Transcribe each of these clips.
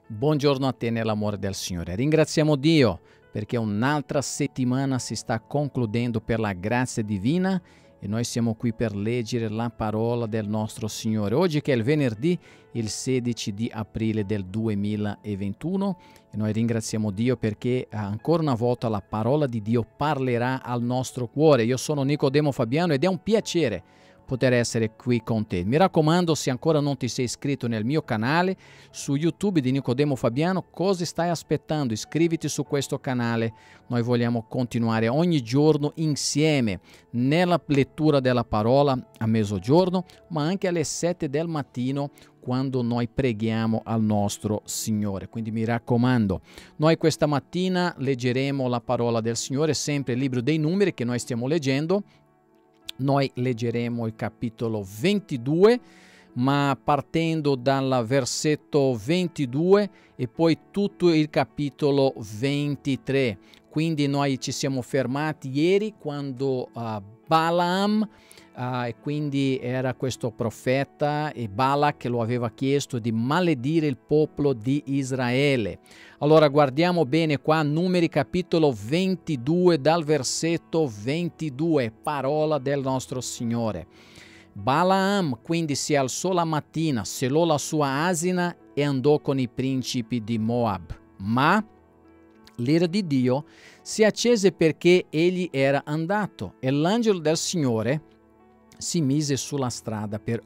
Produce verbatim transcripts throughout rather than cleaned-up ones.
Buongiorno a te nell'amore del Signore. Ringraziamo Dio perché un'altra settimana si sta concludendo per la grazia divina e noi siamo qui per leggere la parola del nostro Signore. Oggi che è il venerdì, il sedici di aprile del duemilaventuno, e noi ringraziamo Dio perché ancora una volta la parola di Dio parlerà al nostro cuore. Io sono Nicodemo Fabiano ed è un piacere poter essere qui con te. Mi raccomando, se ancora non ti sei iscritto nel mio canale su YouTube di Nicodemo Fabiano, cosa stai aspettando? Iscriviti su questo canale. Noi vogliamo continuare ogni giorno insieme nella lettura della parola a mezzogiorno, ma anche alle sette del mattino quando noi preghiamo al nostro Signore. Quindi mi raccomando, noi questa mattina leggeremo la parola del Signore, sempre il libro dei Numeri che noi stiamo leggendo. Noi leggeremo il capitolo ventidue, ma partendo dal versetto ventidue e poi tutto il capitolo ventitré. Quindi noi ci siamo fermati ieri quando uh, Balaam, uh, e quindi era questo profeta, e Balak lo aveva chiesto di maledire il popolo di Israele. Allora guardiamo bene qua, Numeri capitolo ventidue, dal versetto ventidue, parola del nostro Signore. Balaam quindi si alzò la mattina, selò la sua asina e andò con i principi di Moab. Ma l'ira di Dio si accese perché egli era andato e l'angelo del Signore si mise sulla strada per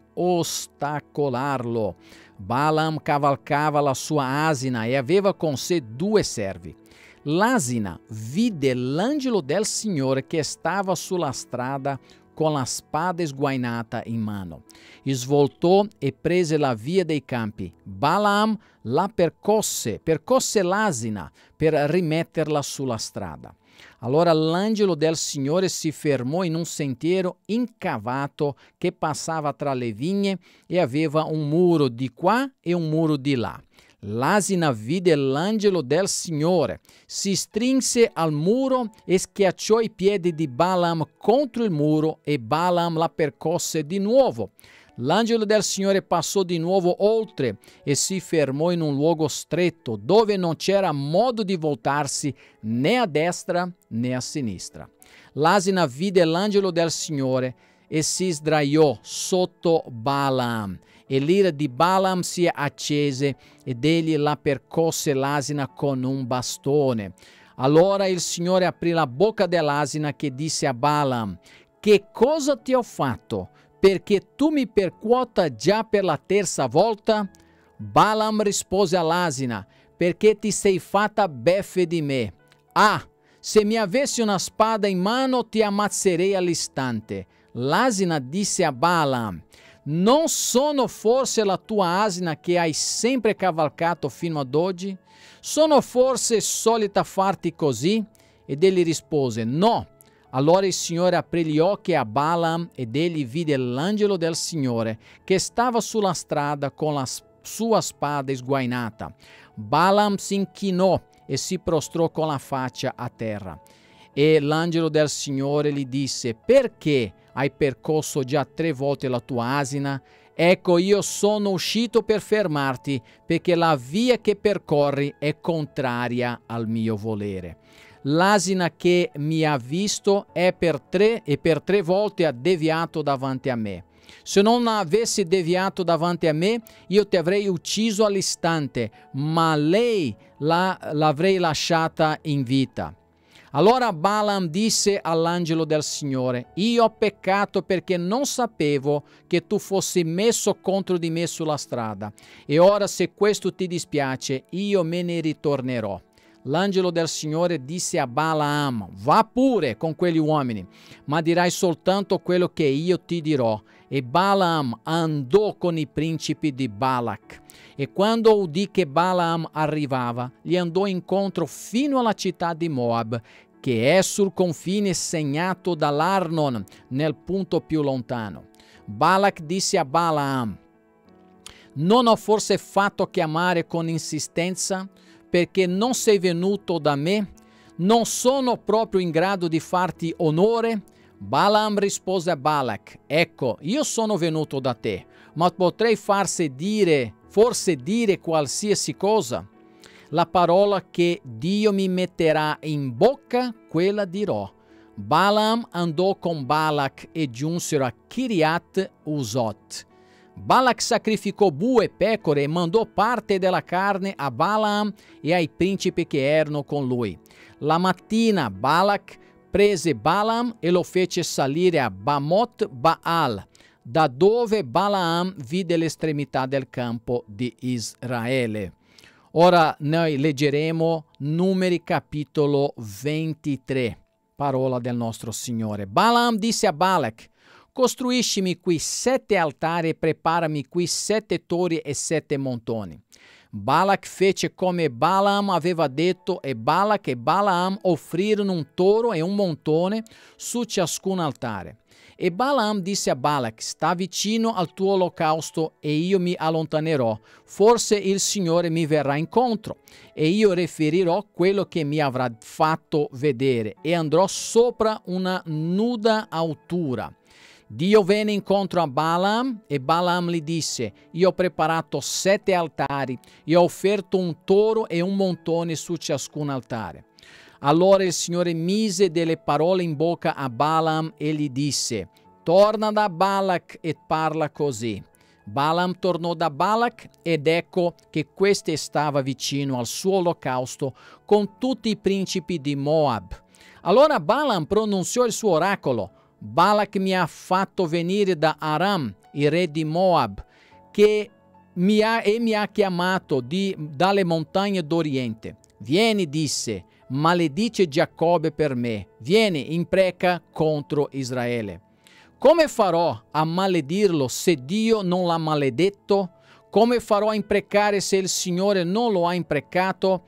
ostacolarlo. Balaam cavalcava la sua asina e aveva con sé due servi. L'asina vide l'angelo del Signore che stava sulla strada con la spada sguainata in mano. Svoltò e prese la via dei campi. Balaam la percosse, percosse l'asina per rimetterla sulla strada. Allora l'angelo del Signore si fermò in un sentiero incavato che passava tra le vigne e aveva un muro di qua e un muro di là. L'asina vide l'angelo del Signore, si strinse al muro e schiacciò i piedi di Balaam contro il muro e Balaam la percosse di nuovo. L'angelo del Signore passò di nuovo oltre e si fermò in un luogo stretto dove non c'era modo di voltarsi né a destra né a sinistra. L'asina vide l'angelo del Signore e si sdraiò sotto Balaam. E l'ira di Balaam si accese ed egli la percosse l'asina con un bastone. Allora il Signore aprì la bocca dell'asina che disse a Balaam: «Che cosa ti ho fatto? Perché tu mi percuota già per la terza volta?» Balaam rispose all'asina: «Perché ti sei fatta beffe di me. Ah, se mi avessi una spada in mano ti ammazzerei all'istante». L'asina disse a Balaam: «Non sono forse la tua asina che hai sempre cavalcato fino ad oggi? Sono forse solita farti così?» Ed egli rispose: «No». Allora il Signore aprì gli occhi a Balaam ed egli vide l'angelo del Signore che stava sulla strada con la sua spada sguainata. Balaam si inchinò e si prostrò con la faccia a terra. E l'angelo del Signore gli disse: «Perché hai percosso già tre volte la tua asina? Ecco, io sono uscito per fermarti, perché la via che percorri è contraria al mio volere. L'asina che mi ha visto è per tre e per tre volte ha deviato davanti a me. Se non avessi deviato davanti a me, io ti avrei ucciso all'istante, ma lei la, l'avrei lasciata in vita». Allora Balaam disse all'angelo del Signore: «Io ho peccato perché non sapevo che tu fossi messo contro di me sulla strada, e ora se questo ti dispiace, io me ne ritornerò». L'angelo del Signore disse a Balaam: «Va pure con quegli uomini, ma dirai soltanto quello che io ti dirò». E Balaam andò con i principi di Balak. E quando udì che Balaam arrivava, gli andò incontro fino alla città di Moab, che è sul confine segnato dall'Arnon, nel punto più lontano. Balak disse a Balaam: «Non ho forse fatto chiamare con insistenza, perché non sei venuto da me? Non sono proprio in grado di farti onore?» Balaam rispose a Balak: «Ecco, io sono venuto da te, ma potrei farsi dire forse dire qualsiasi cosa? La parola che Dio mi metterà in bocca, quella dirò. Balaam andò con Balak e giunsero a Kiriat Usot. Balak sacrificò bue e pecore e mandò parte della carne a Balaam e ai principi che erano con lui. La mattina Balak prese Balaam e lo fece salire a Bamot Baal, da dove Balaam vide l'estremità del campo di Israele. Ora noi leggeremo Numeri capitolo ventitré, parola del nostro Signore. Balaam disse a Balak: costruiscimi qui sette altari e preparami qui sette tori e sette montoni. Balak fece come Balaam aveva detto e Balak e Balaam offrirono un toro e un montone su ciascun altare. E Balaam disse a Balak: sta vicino al tuo olocausto e io mi allontanerò, forse il Signore mi verrà incontro e io riferirò quello che mi avrà fatto vedere e andrò sopra una nuda altura. Dio venne incontro a Balaam e Balaam gli disse: io ho preparato sette altari e ho offerto un toro e un montone su ciascun altare. Allora il Signore mise delle parole in bocca a Balaam e gli disse: torna da Balak e parla così. Balaam tornò da Balak ed ecco che questi stava vicino al suo olocausto con tutti i principi di Moab. Allora Balaam pronunziò il suo oracolo: Balak mi ha fatto venire da Aram, il re di Moab, che mi ha, e mi ha chiamato di, dalle montagne d'Oriente. Vieni, disse, maledice Giacobbe per me, vieni, impreca contro Israele. Come farò a maledirlo se Dio non l'ha maledetto? Come farò a imprecare se il Signore non lo ha imprecato?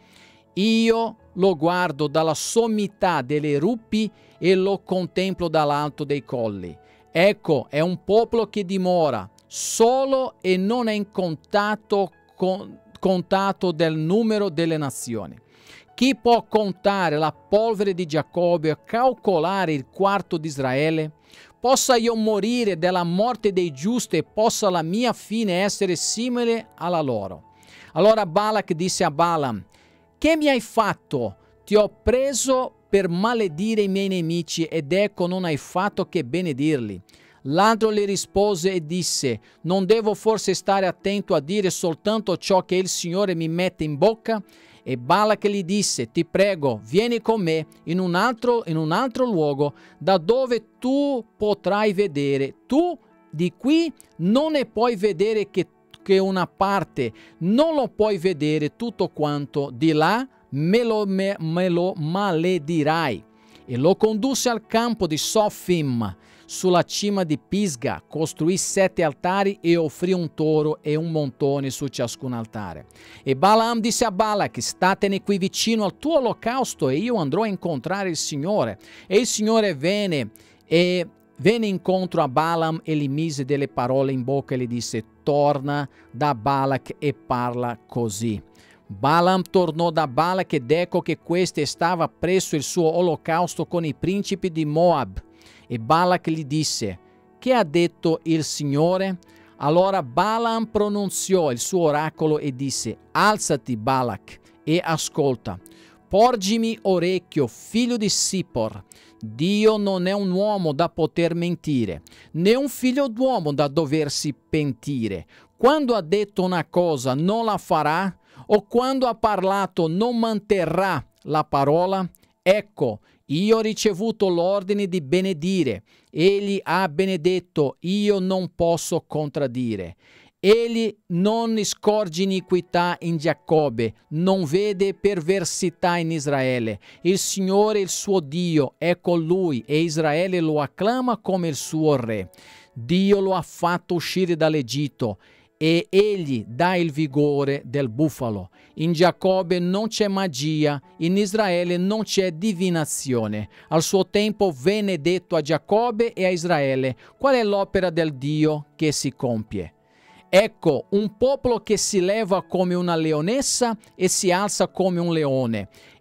Io lo guardo dalla sommità delle rupi e lo contemplo dall'alto dei colli. Ecco, è un popolo che dimora solo e non è in contatto, con, contato del numero delle nazioni. Chi può contare la polvere di Giacobbe o calcolare il quarto di Israele? Possa io morire della morte dei giusti e possa la mia fine essere simile alla loro. Allora Balak disse a Balaam: che mi hai fatto? Ti ho preso per maledire i miei nemici ed ecco non hai fatto che benedirli. L'altro le rispose e disse: non devo forse stare attento a dire soltanto ciò che il Signore mi mette in bocca? E Balak gli disse: ti prego, vieni con me in un altro, in un altro luogo da dove tu potrai vedere. Tu di qui non ne puoi vedere che, che una parte, non lo puoi vedere tutto quanto, di là me lo, me, me lo maledirai. E lo condusse al campo di Sofim, sulla cima di Pisga, costruì sette altari e offrì un toro e un montone su ciascun altare. E Balaam disse a Balak: statene qui vicino al tuo olocausto e io andrò a incontrare il Signore. E il Signore venne e venne incontro a Balaam e gli mise delle parole in bocca e gli disse: torna da Balak e parla così. Balaam tornò da Balak ed ecco che questi stava presso il suo olocausto con i principi di Moab. E Balak gli disse: che ha detto il Signore? Allora Balaam pronunziò il suo oracolo e disse: alzati Balak e ascolta. Porgimi orecchio, figlio di Sippor. Dio non è un uomo da poter mentire, né un figlio d'uomo da doversi pentire. Quando ha detto una cosa non la farà, o quando ha parlato non manterrà la parola? Ecco, io ho ricevuto l'ordine di benedire. Egli ha benedetto, io non posso contraddire. Egli non scorge iniquità in Giacobbe, non vede perversità in Israele. Il Signore, il suo Dio, è con lui e Israele lo acclama come il suo re. Dio lo ha fatto uscire dall'Egitto e egli dà il vigore del bufalo. In Giacobbe non c'è magia, in Israele non c'è divinazione. Al suo tempo venne detto a Giacobbe e a Israele: qual è l'opera del Dio che si compie? Ecco, un popolo che si leva come una leonessa e si alza come un leone.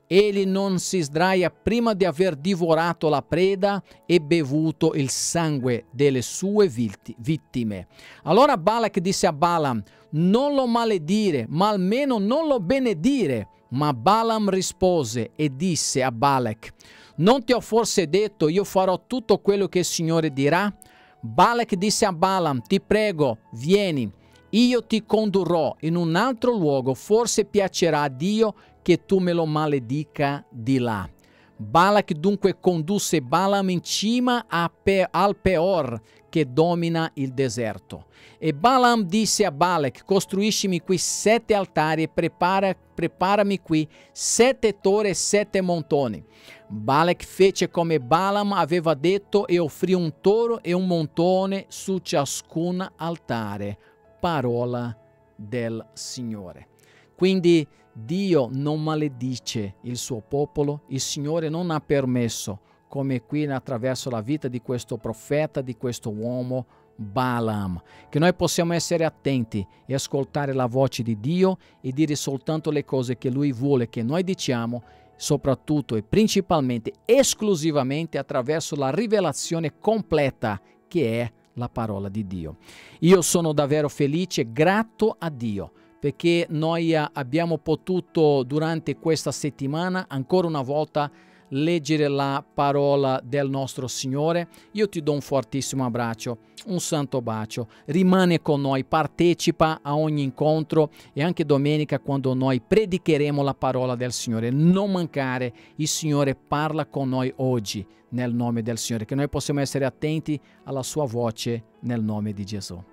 egli non si sdraia prima di aver divorato la preda e bevuto il sangue delle sue vittime. Allora Balak disse a Balaam: non lo maledire, ma almeno non lo benedire. Ma Balaam rispose e disse a Balak: non ti ho forse detto, io farò tutto quello che il Signore dirà? Balak disse a Balaam: ti prego, vieni, io ti condurrò in un altro luogo, forse piacerà a Dio che tu me lo maledica di là. Balak dunque condusse Balaam in cima a Pe- al Peor, che domina il deserto. E Balaam disse a Balak: costruiscimi qui sette altari e prepara, preparami qui sette torri e sette montoni. Balak fece come Balaam aveva detto e offrì un toro e un montone su ciascun altare. Parola del Signore. Quindi Dio non maledice il suo popolo, il Signore non ha permesso, come qui attraverso la vita di questo profeta, di questo uomo Balaam, che noi possiamo essere attenti e ascoltare la voce di Dio e dire soltanto le cose che Lui vuole che noi diciamo, soprattutto e principalmente, esclusivamente attraverso la rivelazione completa che è la parola di Dio. Io sono davvero felice e grato a Dio perché noi abbiamo potuto durante questa settimana ancora una volta leggere la parola del nostro Signore. Io ti do un fortissimo abbraccio, un santo bacio, rimane con noi, partecipa a ogni incontro e anche domenica quando noi predicheremo la parola del Signore. Non mancare, il Signore parla con noi oggi nel nome del Signore, che noi possiamo essere attenti alla sua voce nel nome di Gesù.